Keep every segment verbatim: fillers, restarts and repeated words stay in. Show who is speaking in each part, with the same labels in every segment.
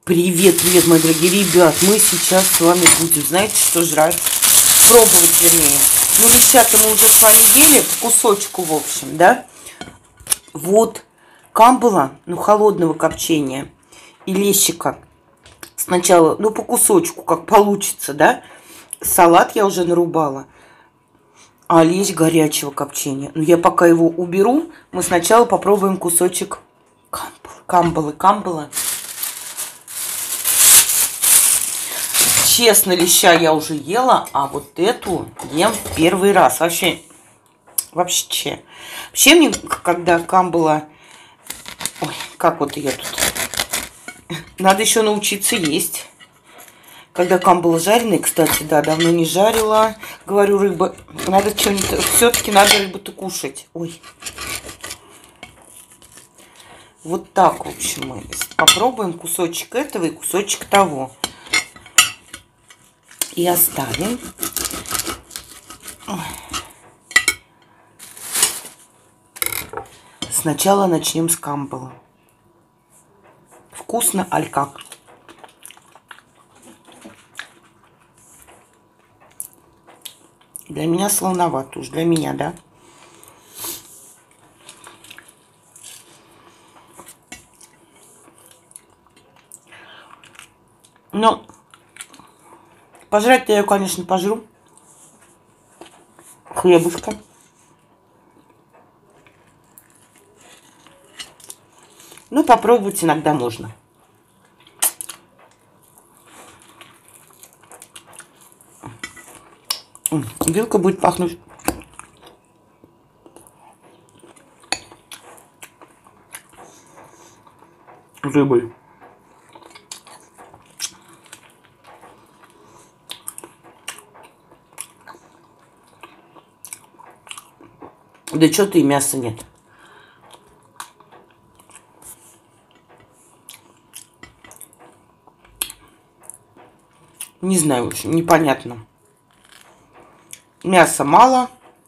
Speaker 1: Привет, привет, мои дорогие ребят. Мы сейчас с вами будем, знаете, что жрать? Пробовать, вернее. Ну, леща-то мы уже с вами ели, по кусочку, в общем, да? Вот, камбала, ну, холодного копчения и лещика. Сначала, ну, по кусочку, как получится, да? Салат я уже нарубала. А лещ горячего копчения. Ну, я пока его уберу, мы сначала попробуем кусочек камбалы, камбалы, камбала. Честно, леща я уже ела, а вот эту ем первый раз. Вообще, вообще. Вообще мне, когда камбала... Ой, как вот ее тут... Надо еще научиться есть. Когда камбала жареная, кстати, да, давно не жарила. Говорю, рыба... Надо что-нибудь... Все-таки надо рыбу-то кушать. Ой. Вот так, в общем, мы попробуем кусочек этого и кусочек того. И оставим. Сначала начнем с камбала. Вкусно, аль как? Для меня слоновато уж, для меня, да? Но пожрать-то я, конечно, пожру. Хлебушка. Ну, попробовать иногда можно. Вилка будет пахнуть рыбой. Да что-то и мяса нет. Не знаю, в общем, непонятно. Мяса мало.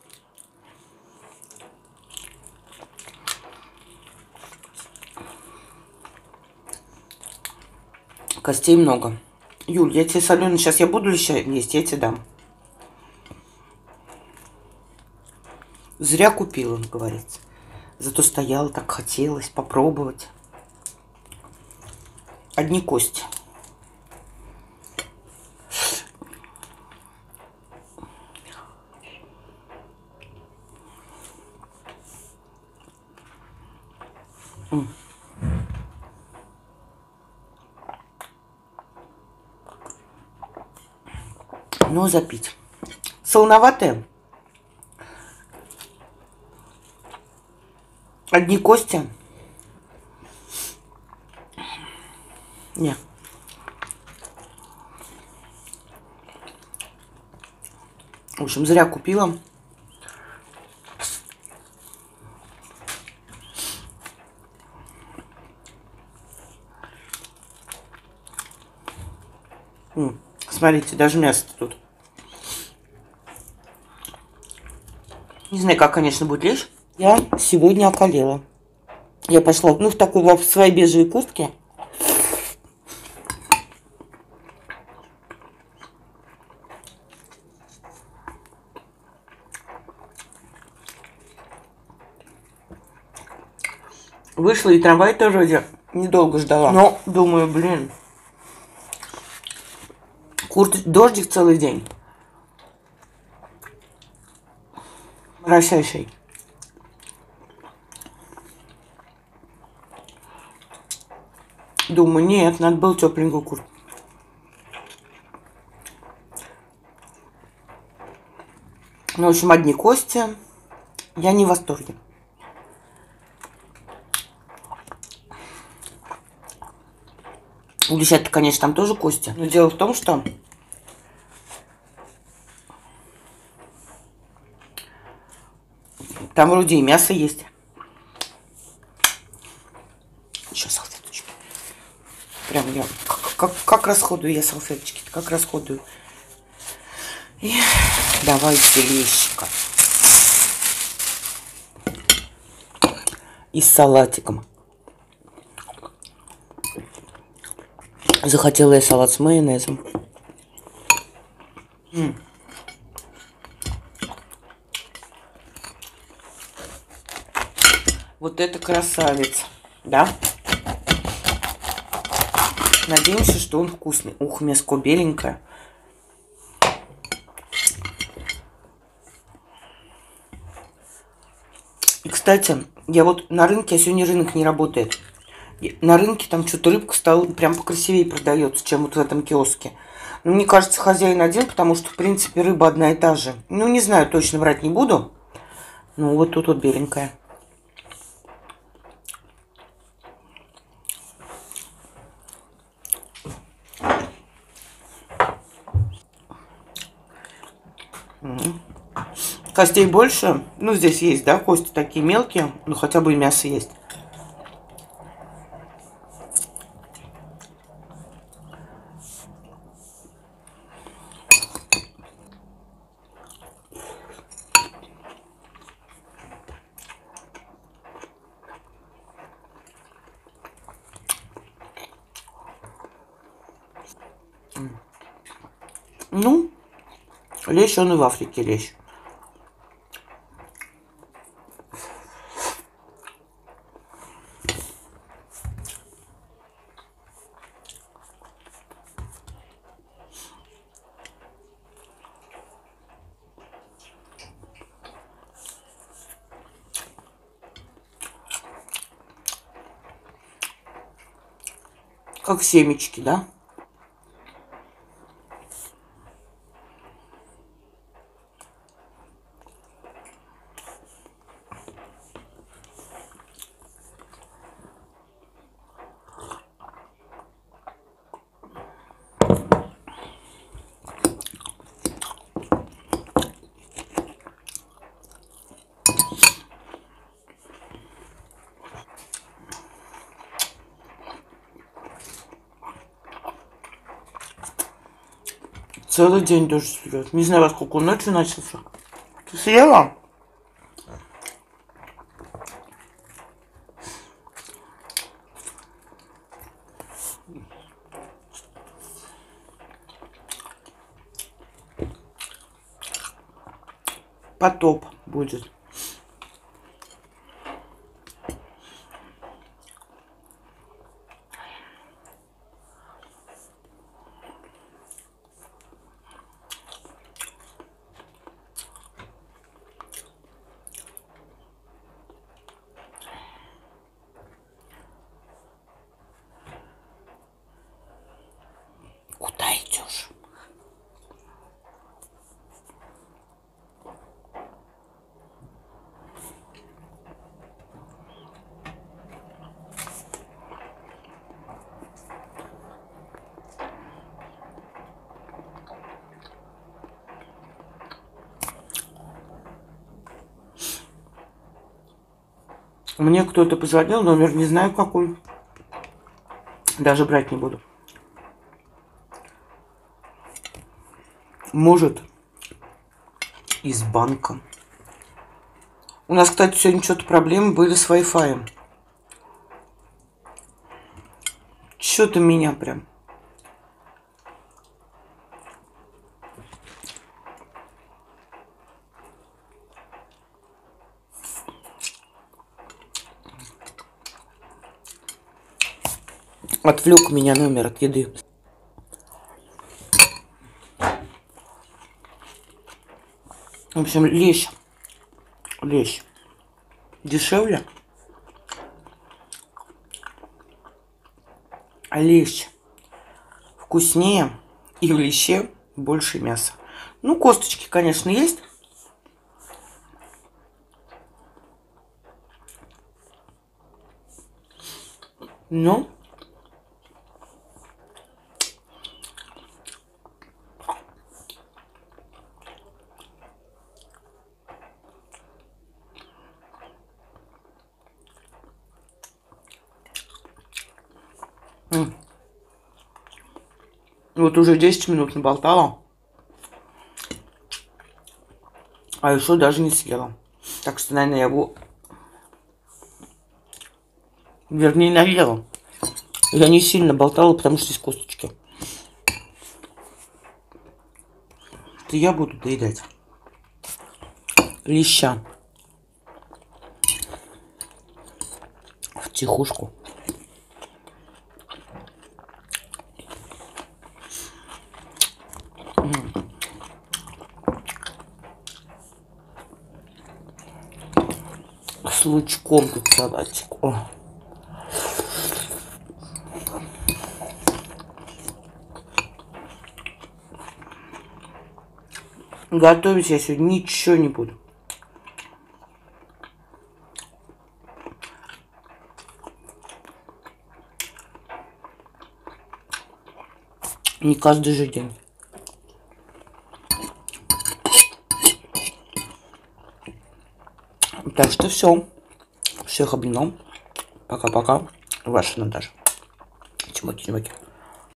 Speaker 1: Костей много. Юль, я тебе соленый, сейчас я буду леща есть, я тебе дам. Зря купила, говорится. Зато стояла, так хотелось попробовать. Одни кости. Но запить. Солоноватые. Одни кости. Не. В общем, зря купила. М, смотрите, даже мясо тут. Не знаю, как, конечно, будет лечь. Я сегодня околела. Я пошла, ну, в такой, в своей бежевой куртке. Вышла, и трамвай тоже вроде недолго ждала. Но, думаю, блин, курт... дождик целый день. Моросящий. Думаю, нет, надо было тепленькую куртку. Ну, в общем, одни кости. Я не в восторге. У леща-то, конечно, там тоже кости. Но дело в том, что там вроде и мясо есть. Еще салфеточки. Прям я... Как, как, как расходую я салфеточки? Как расходую? И давайте лещика. И с салатиком. Захотела я салат с майонезом. М. Вот это красавец, да? Надеемся, что он вкусный. Ух, мяско беленькое. И, кстати, я вот на рынке, а сегодня рынок не работает. На рынке там что-то рыбка стала прям покрасивее продается, чем вот в этом киоске. Но мне кажется, хозяин один, потому что, в принципе, рыба одна и та же. Ну, не знаю, точно брать не буду. Ну, вот тут вот беленькая. Костей больше. Ну, здесь есть, да, кости такие мелкие. Ну, хотя бы и мясо есть. Ну, лещ, он и в Африке лещ. Как семечки, да? Целый день дождь идет. Не знаю, во сколько он ночью начался. Ты съела? Потоп будет. Куда идешь? Мне кто-то позвонил, номер не знаю какой. Даже брать не буду. Может, из банка. У нас, кстати, сегодня что-то проблемы были с Wi-Fi. Что-то меня прям. Отвлек меня номер от еды. В общем, лещ. Лещ. Дешевле. А лещ вкуснее. И в леще больше мяса. Ну, косточки, конечно, есть. Но вот уже десять минут наболтала. А еще даже не съела. Так что, наверное, я его... Вернее, наела. Я не сильно болтала, потому что есть косточки. Это я буду доедать леща в тихушку. С лучком тут салатик. О. Готовить я сегодня ничего не буду. Не каждый же день. Так что все. Всех обнял. Пока-пока. Ваша Наташа. Чмоки-чмоки.